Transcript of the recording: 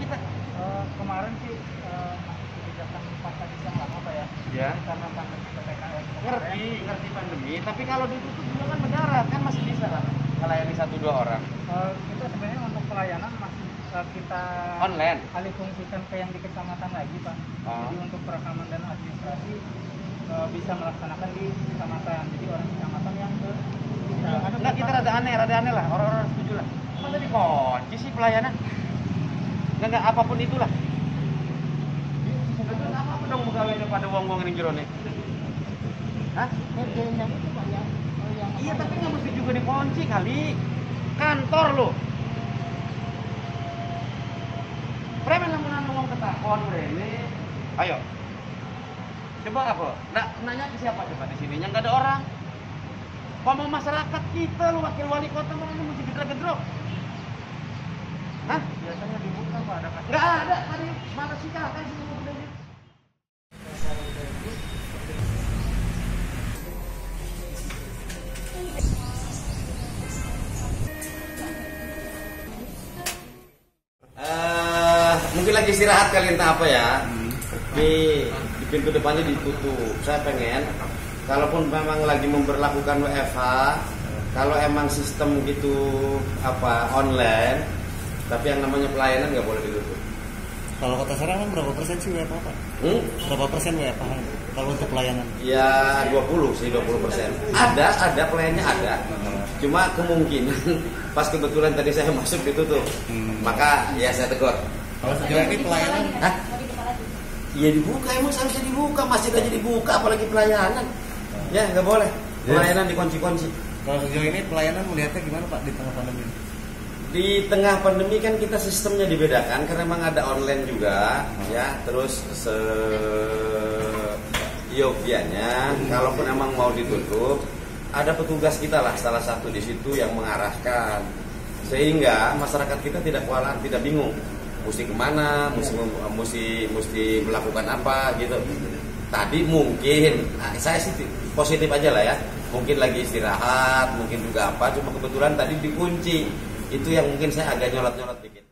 kita? Kemarin sih kebijakan pasar yang lama Pak ya. Ya. Karena pandemi PPKM. Ngerti pandemi. Tapi kalau ditutup juga kan mendarat kan masih bisa lah melayani 1-2 orang. Kita sebenarnya untuk pelayanan masih kita Online. alih fungsikan ke yang di kecamatan lagi Pak. Jadi untuk perekaman dan administrasi bisa melaksanakan di kecamatan. Jadi orang kecamatan yang ke Enggak, kita rada aneh lah. Orang-orang setuju lah. Masa dikunci sih pelayanan? Enggak apapun itulah. Terus apa dong pegawainya pada wong-wong ini jero nih? Hah? Kerjanya itu Pak yang Iya, tapi nggak mesti juga dikunci kali. Kantor lo. Premen lamunan ngomong ketakon ini. Ayo. Coba apa? Nanya ke siapa coba di sini? Yang nggak ada orang. Ngomong masyarakat kita, lu wakil wali kota mana mesti gedrok-gedrok. Hah? biasanya dibuka Pak ada kasih. Nggak ada. Tadi mana sih kan sih ngomong begini? Mungkin lagi istirahat kali entah apa ya. Di pintu depannya ditutup. Saya pengen, kalaupun memang lagi memberlakukan WFH, kalau emang sistem gitu online, tapi yang namanya pelayanan nggak boleh ditutup. Kalau Kota Serang kan berapa persen sih WFH Pak? Berapa persen WFH kalau untuk pelayanan? Ya 20%. Ada pelayannya ada. Cuma kemungkinan pas kebetulan tadi saya masuk ditutup. Maka ya saya tegur. Kalau sejauh ini pelayanan? Hah? Ya dibuka, emang seharusnya dibuka, masjid aja dibuka, apalagi pelayanan. Ya nggak boleh. Pelayanan dikunci-kunci. Kalau sejauh ini pelayanan melihatnya gimana Pak di tengah pandemi? Di tengah pandemi kan kita sistemnya dibedakan karena memang ada online juga, ya. Terus yogianya, kalaupun emang mau ditutup, ada petugas kita lah salah satu di situ yang mengarahkan, sehingga masyarakat kita tidak kewalahan, tidak bingung, mesti kemana, mesti melakukan apa gitu. Tadi mungkin, saya sih positif aja lah ya, mungkin lagi istirahat, mungkin juga apa, cuma kebetulan tadi dikunci. Itu yang mungkin saya agak nyolot-nyolot dikit.